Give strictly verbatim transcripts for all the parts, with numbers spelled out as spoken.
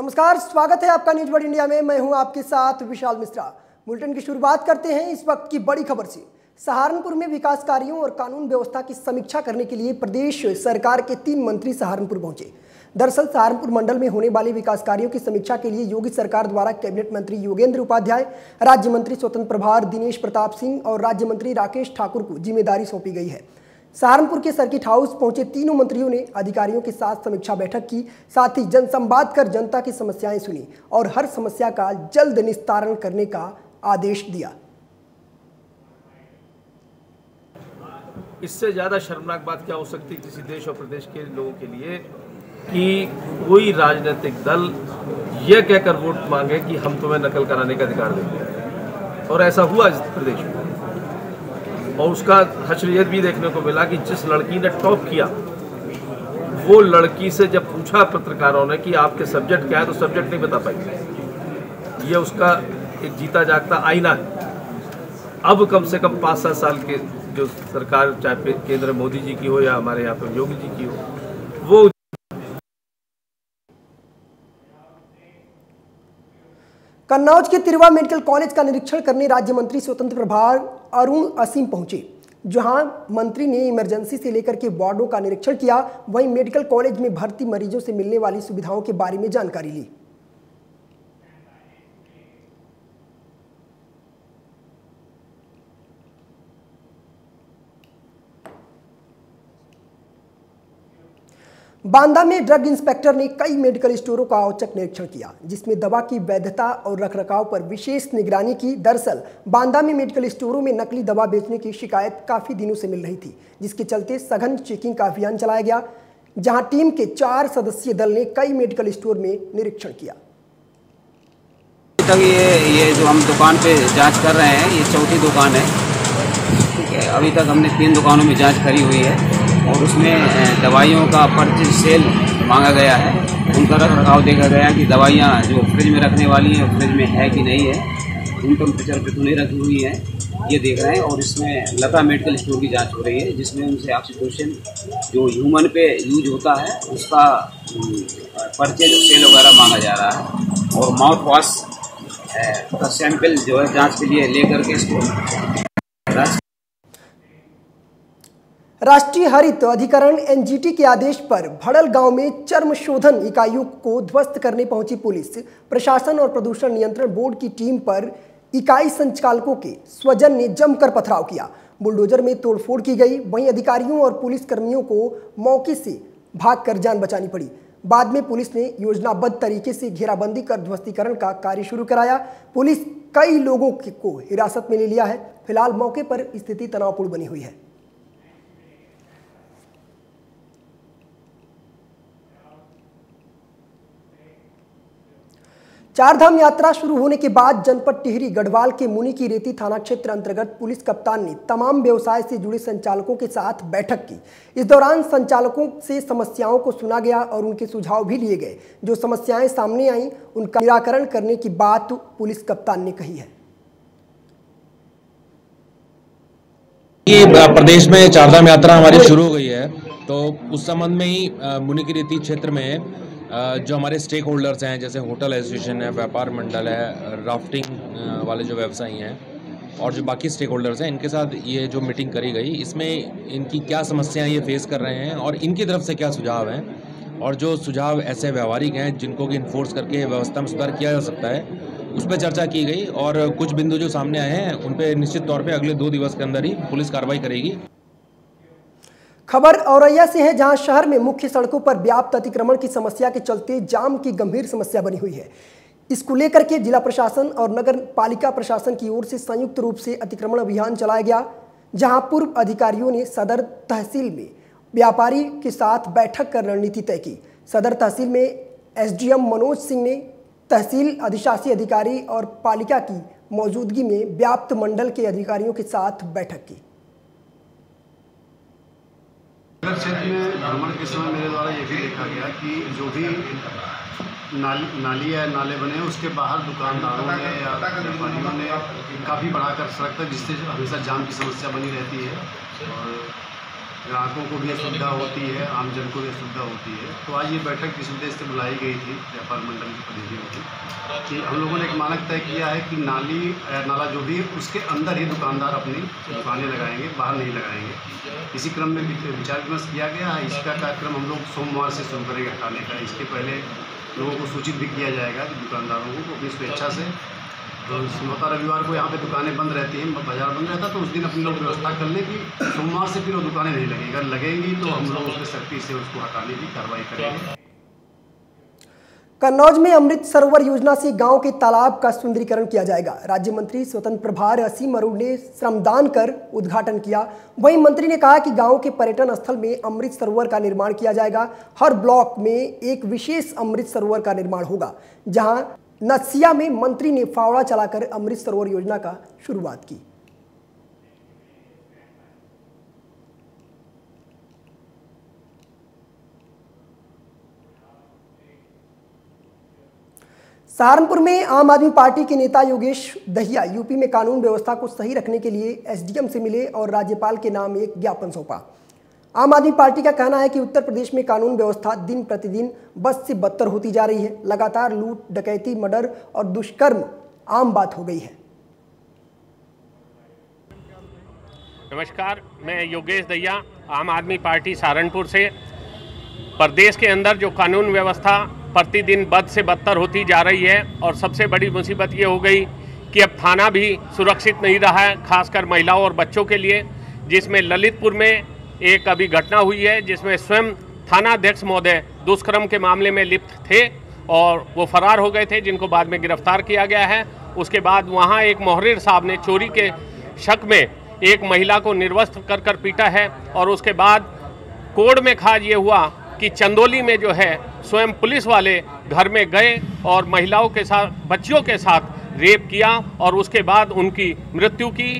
नमस्कार, स्वागत है आपका न्यूज वर्ल्ड इंडिया में। मैं हूं आपके साथ विशाल मिश्रा। बुलेटिन की शुरुआत करते हैं इस वक्त की बड़ी खबर से। सहारनपुर में विकास कार्यों और कानून व्यवस्था की समीक्षा करने के लिए प्रदेश सरकार के तीन मंत्री सहारनपुर पहुंचे। दरअसल सहारनपुर मंडल में होने वाले विकास कार्यों की समीक्षा के लिए योगी सरकार द्वारा कैबिनेट मंत्री योगेंद्र उपाध्याय, राज्य मंत्री स्वतंत्र प्रभार दिनेश प्रताप सिंह और राज्य मंत्री राकेश ठाकुर को जिम्मेदारी सौंपी गई है। सहारनपुर के सर्किट हाउस पहुंचे तीनों मंत्रियों ने अधिकारियों के साथ समीक्षा बैठक की, साथ ही जनसंवाद कर जनता की समस्याएं सुनी और हर समस्या का जल्द निस्तारण करने का आदेश दिया। इससे ज़्यादा शर्मनाक बात क्या हो सकती है किसी देश और प्रदेश के लोगों के लिए कि कोई राजनीतिक दल ये कहकर वोट मांगे कि हम तुम्हें नकल कराने का अधिकार देंगे, और ऐसा हुआ इस प्रदेश में। और उसका हशरियत भी देखने को मिला कि जिस लड़की ने टॉप किया वो लड़की से जब पूछा पत्रकारों ने कि आपके सब्जेक्ट क्या है तो सब्जेक्ट नहीं बता पाई। ये उसका एक जीता जागता आईना है। अब कम से कम पाँच सात साल के जो सरकार, चाहे केंद्र मोदी जी की हो या हमारे यहाँ पर योगी जी की हो, वो कन्नौज के तिरवा मेडिकल कॉलेज का निरीक्षण करने राज्य मंत्री स्वतंत्र प्रभार अरुण असीम पहुंचे। जहां मंत्री ने इमरजेंसी से लेकर के वार्डों का निरीक्षण किया, वहीं मेडिकल कॉलेज में भर्ती मरीजों से मिलने वाली सुविधाओं के बारे में जानकारी ली। बांदा में ड्रग इंस्पेक्टर ने कई मेडिकल स्टोरों का औचक निरीक्षण किया, जिसमें दवा की वैधता और रखरखाव पर विशेष निगरानी की। दरअसल बांदा में मेडिकल स्टोरों में नकली दवा बेचने की शिकायत काफी दिनों से मिल रही थी, जिसके चलते सघन चेकिंग का अभियान चलाया गया, जहां टीम के चार सदस्यीय दल ने कई मेडिकल स्टोर में निरीक्षण किया। तक ये ये जो हम दुकान पे जाँच कर रहे हैं, ये चौथी दुकान है, ठीक है। अभी तक हमने तीन दुकानों में जाँच करी हुई है और उसमें दवाइयों का परचेज सेल मांगा गया है। उनका रख रखाव देखा गया कि दवाइयाँ जो फ्रिज में रखने वाली हैं फ्रिज में है कि नहीं है, रूम टेम्परेचर पे तो नहीं रखी हुई है, ये देख रहे हैं। और इसमें लता मेडिकल स्टोर की जांच हो रही है, जिसमें उनसे ऑक्सीटोसिन जो ह्यूमन पे यूज होता है उसका परचेज सेल वगैरह मांगा जा रहा है। और माउथ वॉश का सैंपल जो है जाँच के लिए लेकर के इसको राष्ट्रीय हरित अधिकरण एनजीटी के आदेश पर भड़ल गांव में चर्म शोधन इकाइयों को ध्वस्त करने पहुंची पुलिस प्रशासन और प्रदूषण नियंत्रण बोर्ड की टीम पर इकाई संचालकों के स्वजन ने जमकर पथराव किया। बुलडोजर में तोड़फोड़ की गई, वहीं अधिकारियों और पुलिस कर्मियों को मौके से भागकर जान बचानी पड़ी। बाद में पुलिस ने योजनाबद्ध तरीके से घेराबंदी कर ध्वस्तीकरण का कार्य शुरू कराया। पुलिस कई लोगों को हिरासत में ले लिया है। फिलहाल मौके पर स्थिति तनावपूर्ण बनी हुई है। चारधाम यात्रा शुरू होने के बाद जनपद टिहरी गढ़वाल के मुनि की रेती थाना क्षेत्र अंतर्गत पुलिस कप्तान ने तमाम व्यवसाय से जुड़े संचालकों के साथ बैठक की। इस दौरान संचालकों से समस्याओं को सुना गया और उनके सुझाव भी लिए गए। जो समस्याएं सामने आई उनका निराकरण करने की बात पुलिस कप्तान ने कही है। ये प्रदेश में चारधाम यात्रा हमारी शुरू हो गई है, तो उस संबंध में ही मुनि की रेती क्षेत्र में जो हमारे स्टेक होल्डर्स हैं, जैसे होटल एसोसिएशन है, व्यापार मंडल है, राफ्टिंग वाले जो व्यवसायी हैं और जो बाकी स्टेक होल्डर्स हैं, इनके साथ ये जो मीटिंग करी गई, इसमें इनकी क्या समस्याएं ये फेस कर रहे हैं और इनकी तरफ से क्या सुझाव हैं, और जो सुझाव ऐसे व्यवहारिक हैं जिनको कि इन्फोर्स करके व्यवस्था में सुधार किया जा सकता है, उस पर चर्चा की गई। और कुछ बिंदु जो सामने आए हैं उन पर निश्चित तौर पर अगले दो दिवस के अंदर ही पुलिस कार्रवाई करेगी। खबर औरैया से है, जहां शहर में मुख्य सड़कों पर व्याप्त अतिक्रमण की समस्या के चलते जाम की गंभीर समस्या बनी हुई है। इसको लेकर के जिला प्रशासन और नगर पालिका प्रशासन की ओर से संयुक्त रूप से अतिक्रमण अभियान चलाया गया, जहां पूर्व अधिकारियों ने सदर तहसील में व्यापारी के साथ बैठक कर रणनीति तय की। सदर तहसील में एसडीएम मनोज सिंह ने तहसील अधिशासी अधिकारी और पालिका की मौजूदगी में व्याप्त मंडल के अधिकारियों के साथ बैठक की। क्षेत्र में भ्रमण के समय मेरे द्वारा ये भी देखा गया कि जो भी नाली नाली या नाले बने उसके बाहर दुकानदारों ने या व्यापारियों ने काफ़ी बढ़ाकर सड़क तक, जिससे हमेशा जाम की समस्या बनी रहती है। और ग्राहकों को भी असुविधा होती है, आमजन को भी असुविधा होती है। तो आज ये बैठक इस उद्देश्य से बुलाई गई थी व्यापार मंडल के प्रतिनिधियों की कि हम लोगों ने एक मानक तय किया है कि नाली नाला जो भी उसके अंदर ही दुकानदार अपनी दुकानें लगाएंगे, बाहर नहीं लगाएंगे। इसी क्रम में विचार विमर्श किया गया है। इसका कार्यक्रम हम लोग सोमवार से शुरू करेंगे हटाने का। इसके पहले लोगों को सूचित भी किया जाएगा कि दुकानदारों को अपनी स्वेच्छा से, तो संभवतः रविवार को यहाँ पे दुकानें बंद रहती हैं, बाजार बंद रहता है, तो उस दिन अपने लोग व्यवस्था कर लें कि सोमवार से फिर वो दुकानें नहीं लगेंगी। अगर लगेंगी तो हम लोग उस पर सख्ती से उसको हटाने की कार्रवाई करेंगे। कन्नौज में अमृत सरोवर योजना से गांव के तालाब का सुंदरीकरण किया जाएगा। राज्य मंत्री स्वतंत्र प्रभार असीम अरूण ने श्रमदान कर उद्घाटन किया। वहीं मंत्री ने कहा कि गांव के पर्यटन स्थल में अमृत सरोवर का निर्माण किया जाएगा। हर ब्लॉक में एक विशेष अमृत सरोवर का निर्माण होगा। जहां नसिया में मंत्री ने फावड़ा चलाकर अमृत सरोवर योजना का शुरुआत की। सहारनपुर में आम आदमी पार्टी के नेता योगेश दहिया यूपी में कानून व्यवस्था को सही रखने के लिए एसडीएम से मिले और राज्यपाल के नाम एक ज्ञापन सौंपा। आम आदमी पार्टी का कहना है कि उत्तर प्रदेश में कानून व्यवस्था दिन प्रतिदिन बद से बदतर होती जा रही है। लगातार लूट, डकैती, मर्डर और दुष्कर्म आम बात हो गई है। नमस्कार, मैं योगेश दहिया, आम आदमी पार्टी सहारनपुर से। प्रदेश के अंदर जो कानून व्यवस्था प्रतिदिन बद से बदतर होती जा रही है और सबसे बड़ी मुसीबत ये हो गई कि अब थाना भी सुरक्षित नहीं रहा है, खासकर महिलाओं और बच्चों के लिए। जिसमें ललितपुर में एक अभी घटना हुई है जिसमें स्वयं थानाध्यक्ष महोदय दुष्कर्म के मामले में लिप्त थे और वो फरार हो गए थे, जिनको बाद में गिरफ्तार किया गया है। उसके बाद वहाँ एक मोहर्रिर साहब ने चोरी के शक में एक महिला को निर्वस्त्र कर कर पीटा है और उसके बाद कोर्ट में खाज ये हुआ कि चंदौली में जो है स्वयं पुलिस वाले घर में गए और महिलाओं के साथ, बच्चियों के साथ रेप किया और उसके बाद उनकी मृत्यु की।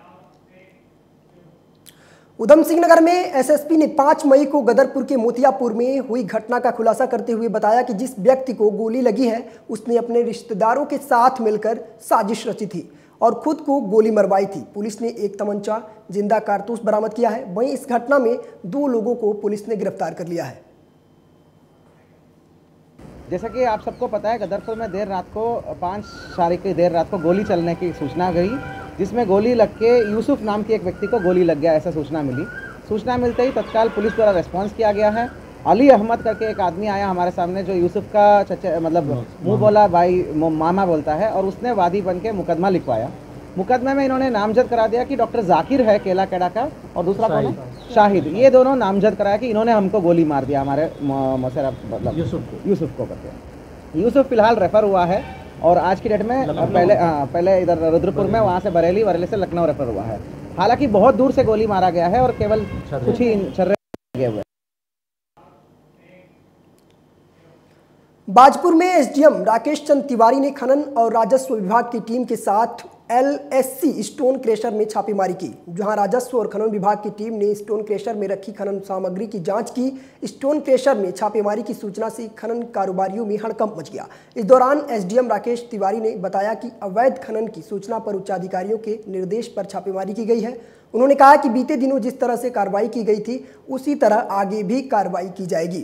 उधम सिंह नगर में एसएसपी ने पाँच मई को गदरपुर के मोतियापुर में हुई घटना का खुलासा करते हुए बताया कि जिस व्यक्ति को गोली लगी है उसने अपने रिश्तेदारों के साथ मिलकर साजिश रची थी और खुद को गोली मरवाई थी। पुलिस ने एक तमंचा, जिंदा कारतूस बरामद किया है। वहीं इस घटना में दो लोगों को पुलिस ने गिरफ्तार कर लिया है। जैसा कि आप सबको पता है, गदरपुर में देर रात को पाँच तारीख की देर रात को गोली चलने की सूचना गई, जिसमें गोली लग के यूसुफ नाम के एक व्यक्ति को गोली लग गया, ऐसा सूचना मिली। सूचना मिलते ही तत्काल पुलिस द्वारा रेस्पॉन्स किया गया है। अली अहमद करके एक आदमी आया हमारे सामने जो यूसुफ का चचा मतलब मुंह बोला भाई मामा बोलता है और उसने वादी बन के मुकदमा लिखवाया। मुकदमे में इन्होंने नामजद करा दिया कि डॉक्टर जाकिर है केला केड़ा का और दूसरा कौन है शाहिद, ये दोनों नामजद कराया कि इन्होंने हमको गोली मार दिया, हमारे मोसेरा मतलब यूसुफ यूसुफ को करके। यूसुफ फिलहाल रेफर हुआ है और आज की डेट में पहले आ, पहले इधर रुद्रपुर में, वहाँ से बरेली, बरेली से लखनऊ रेफर हुआ है। हालांकि बहुत दूर से गोली मारा गया है और केवल कुछ ही छर्रे लगे हुए। बाजपुर में एसडीएम राकेश चंद तिवारी ने खनन और राजस्व विभाग की टीम के साथ एलएससी स्टोन क्रेशर में छापेमारी की, जहां राजस्व और खनन विभाग की टीम ने स्टोन क्रेशर में रखी खनन सामग्री की जांच की। स्टोन क्रेशर में छापेमारी की सूचना से खनन कारोबारियों में हड़कंप मच गया। इस दौरान एसडीएम राकेश तिवारी ने बताया कि अवैध खनन की सूचना पर उच्चाधिकारियों के निर्देश पर छापेमारी की गई है। उन्होंने कहा कि बीते दिनों जिस तरह से कार्रवाई की गई थी उसी तरह आगे भी कार्रवाई की जाएगी।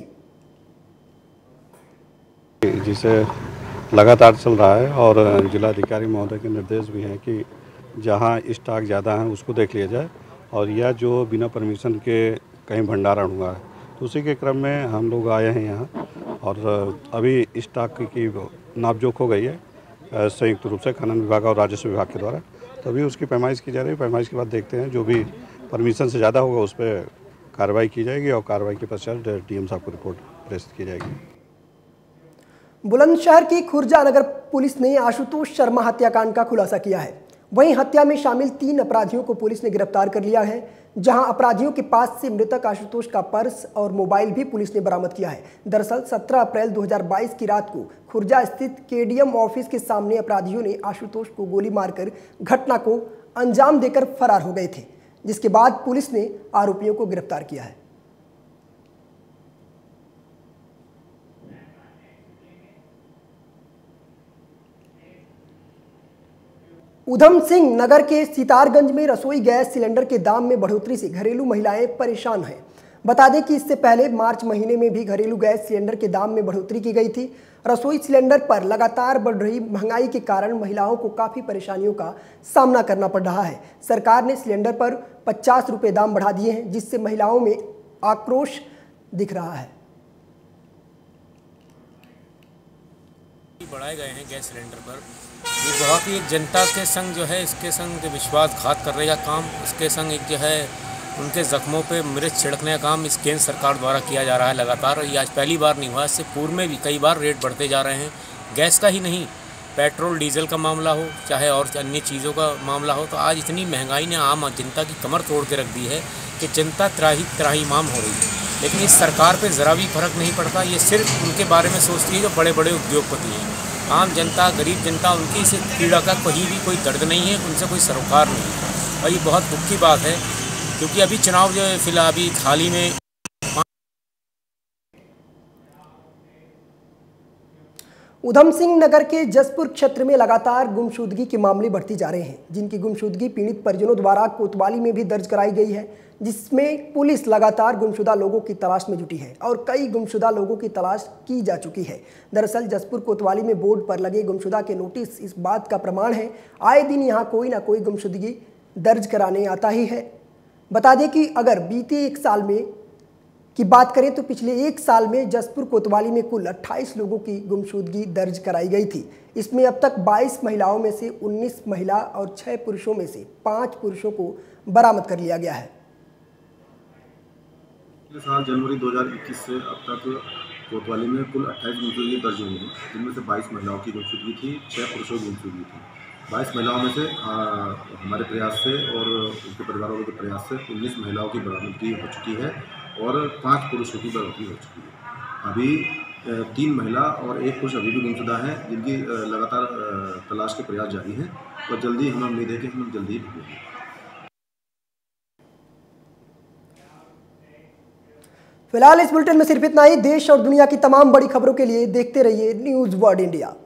जिसे लगातार चल रहा है और जिलाधिकारी महोदय के निर्देश भी हैं कि जहां स्टॉक ज़्यादा है उसको देख लिया जाए और यह जो बिना परमिशन के कहीं भंडारण हुआ है तो उसी के क्रम में हम लोग आए हैं यहाँ और अभी स्टॉक की नापजोख हो गई है संयुक्त रूप से खनन विभाग और राजस्व विभाग के द्वारा। तो अभी उसकी पैमाइश की जा रही है। पैमाइश के बाद देखते हैं, जो भी परमिशन से ज़्यादा होगा उस पर कार्रवाई की जाएगी और कार्रवाई के पश्चात डीएम साहब को रिपोर्ट प्रेषित की जाएगी। बुलंदशहर की खुर्जा नगर पुलिस ने आशुतोष शर्मा हत्याकांड का खुलासा किया है। वहीं हत्या में शामिल तीन अपराधियों को पुलिस ने गिरफ्तार कर लिया है, जहां अपराधियों के पास से मृतक आशुतोष का पर्स और मोबाइल भी पुलिस ने बरामद किया है। दरअसल सत्रह अप्रैल दो हज़ार बाईस की रात को खुर्जा स्थित केडीएम ऑफिस के सामने अपराधियों ने आशुतोष को गोली मारकर घटना को अंजाम देकर फरार हो गए थे, जिसके बाद पुलिस ने आरोपियों को गिरफ्तार किया है। उधम सिंह नगर के सितारगंज में रसोई गैस सिलेंडर के दाम में बढ़ोतरी से घरेलू महिलाएं परेशान हैं। बता दें कि इससे पहले मार्च महीने में भी घरेलू गैस सिलेंडर के दाम में बढ़ोतरी की गई थी। रसोई सिलेंडर पर लगातार बढ़ रही महंगाई के कारण महिलाओं को काफ़ी परेशानियों का सामना करना पड़ रहा है। सरकार ने सिलेंडर पर पचास रुपये दाम बढ़ा दिए हैं, जिससे महिलाओं में आक्रोश दिख रहा है। बढ़ाए गए हैं गैस सिलेंडर पर, ये बहुत ही जनता के संग जो है इसके संग विश्वासघात करने का काम, इसके संग एक जो है उनके जख्मों पे मिर्च छिड़कने का काम इस केंद्र सरकार द्वारा किया जा रहा है लगातार। और ये आज पहली बार नहीं हुआ, इससे पूर्व में भी कई बार रेट बढ़ते जा रहे हैं। गैस का ही नहीं, पेट्रोल डीजल का मामला हो चाहे और अन्य चीज़ों का मामला हो, तो आज इतनी महंगाई ने आम जनता की कमर तोड़ के रख दी है कि जनता त्राही त्राहीमाम हो रही है। लेकिन इस सरकार पे ज़रा भी फर्क नहीं पड़ता, ये सिर्फ उनके बारे में सोचती है जो बड़े बड़े उद्योगपति हैं। आम जनता, गरीब जनता, उनकी इस पीड़ा का कहीं भी कोई दर्द नहीं है, उनसे कोई सरोकार नहीं है। और ये बहुत दुख की बात है, क्योंकि अभी चुनाव जो है फिलहाल अभी हाल ही में उधम सिंह नगर के जसपुर क्षेत्र में लगातार गुमशुदगी के मामले बढ़ती जा रहे हैं, जिनकी गुमशुदगी पीड़ित परिजनों द्वारा कोतवाली में भी दर्ज कराई गई है, जिसमें पुलिस लगातार गुमशुदा लोगों की तलाश में जुटी है और कई गुमशुदा लोगों की तलाश की जा चुकी है। दरअसल जसपुर कोतवाली में बोर्ड पर लगे गुमशुदा के नोटिस इस बात का प्रमाण है। आए दिन यहाँ कोई ना कोई गुमशुदगी दर्ज कराने आता ही है। बता दें कि अगर बीते एक साल में की बात करें तो पिछले एक साल में जसपुर कोतवाली में कुल अट्ठाईस लोगों की गुमशुदगी दर्ज कराई गई थी। इसमें अब तक बाईस महिलाओं में से उन्नीस महिला और छह पुरुषों में से पाँच पुरुषों को बरामद कर लिया गया है। साल जनवरी दो हज़ार इक्कीस से अब तक कोतवाली में कुल अट्ठाईस गुमशुदगी दर्ज हुई हैं, जिनमें से बाईस महिलाओं की गुमशुदगी थी, छह पुरुषों की गुमशुदगी थी। बाईस महिलाओं में से आ, हमारे प्रयास से और उनके परिवारों के प्रयास से उन्नीस महिलाओं की बरामदगी हो चुकी है और पाँच पुरुषों की बरामदगी हो चुकी है। अभी तीन महिला और एक पुरुष अभी भी गुमशुदा हैं, जिनकी लगातार तलाश के प्रयास जारी हैं और जल्दी हमें उम्मीद है कि हम जल्दी ही ढूंढेंगे। फिलहाल इस बुलेटिन में सिर्फ इतना ही। देश और दुनिया की तमाम बड़ी खबरों के लिए देखते रहिए न्यूज़ वर्ल्ड इंडिया।